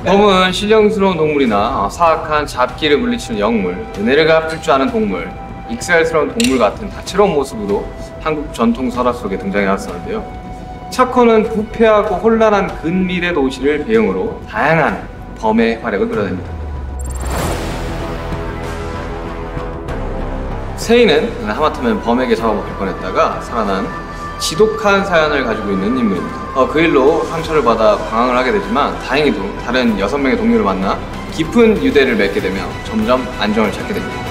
범은 신령스러운 동물이나 사악한 잡기를 물리치는 영물, 은혜를 갚을 줄 아는 동물, 익살스러운 동물 같은 다채로운 모습으로 한국 전통 설화 속에 등장해 왔었는데요. 차커는 부패하고 혼란한 근미래 도시를 배경으로 다양한 범의 활약을 끌어냅니다. 세인은 하마터면 범에게 잡아먹힐 뻔했다가 살아난 지독한 사연을 가지고 있는 인물입니다. 그 일로 상처를 받아 방황을 하게 되지만 다행히도 다른 6명의 동료를 만나 깊은 유대를 맺게 되며 점점 안정을 찾게 됩니다.